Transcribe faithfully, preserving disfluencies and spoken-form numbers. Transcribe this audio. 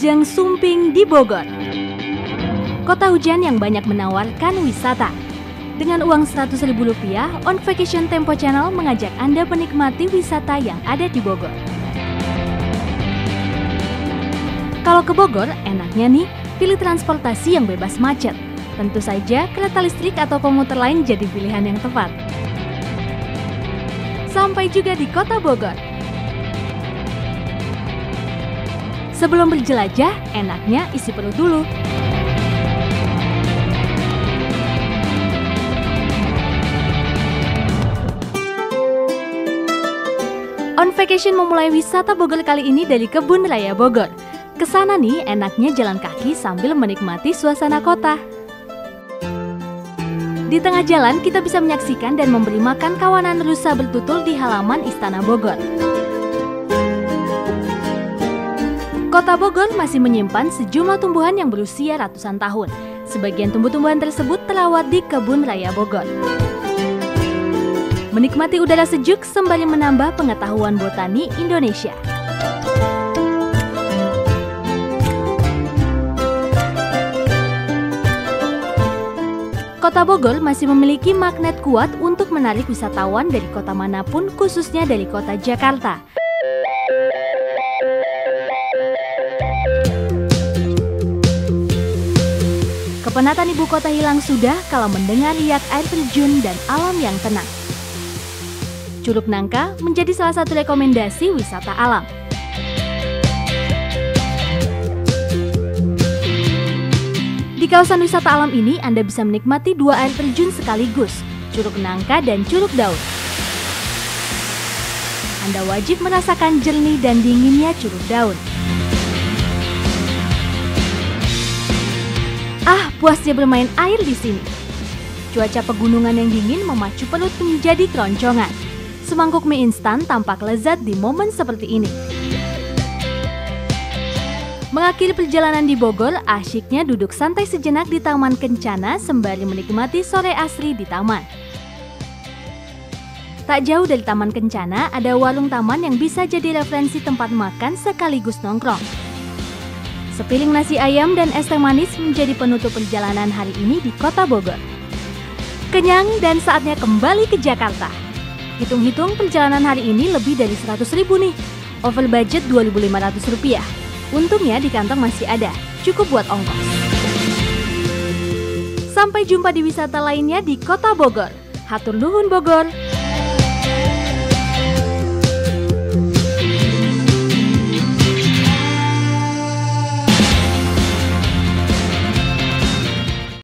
Lajeng Sumping di Bogor. Kota hujan yang banyak menawarkan wisata. Dengan uang seratus ribu rupiah, On Vacation Tempo Channel mengajak Anda menikmati wisata yang ada di Bogor. Kalau ke Bogor, enaknya nih, pilih transportasi yang bebas macet. Tentu saja, kereta listrik atau komuter lain jadi pilihan yang tepat. Sampai juga di Kota Bogor. Sebelum berjelajah, enaknya isi perut dulu. On Vacation memulai wisata Bogor kali ini dari Kebun Raya Bogor. Kesana nih, enaknya jalan kaki sambil menikmati suasana kota. Di tengah jalan, kita bisa menyaksikan dan memberi makan kawanan rusa bertutul di halaman Istana Bogor. Kota Bogor masih menyimpan sejumlah tumbuhan yang berusia ratusan tahun. Sebagian tumbuh-tumbuhan tersebut terawat di Kebun Raya Bogor. Menikmati udara sejuk sembari menambah pengetahuan botani Indonesia. Kota Bogor masih memiliki magnet kuat untuk menarik wisatawan dari kota manapun, khususnya dari kota Jakarta. Kepenatan ibu kota hilang sudah kalau mendengar riak air terjun dan alam yang tenang. Curug Nangka menjadi salah satu rekomendasi wisata alam. Di kawasan wisata alam ini, Anda bisa menikmati dua air terjun sekaligus, Curug Nangka dan Curug Daun. Anda wajib merasakan jernih dan dinginnya Curug Daun. Ah, puasnya bermain air di sini. Cuaca pegunungan yang dingin memacu perut menjadi keroncongan. Semangkuk mie instan tampak lezat di momen seperti ini. Mengakhiri perjalanan di Bogor, asyiknya duduk santai sejenak di Taman Kencana sembari menikmati sore asri di taman. Tak jauh dari Taman Kencana, ada warung taman yang bisa jadi referensi tempat makan sekaligus nongkrong. Sepiring nasi ayam dan es teh manis menjadi penutup perjalanan hari ini di Kota Bogor. Kenyang dan saatnya kembali ke Jakarta. Hitung-hitung perjalanan hari ini lebih dari seratus ribu nih. Over budget dua ribu lima ratus rupiah. Untungnya di kantong masih ada, cukup buat ongkos. Sampai jumpa di wisata lainnya di Kota Bogor. Hatur nuhun Bogor.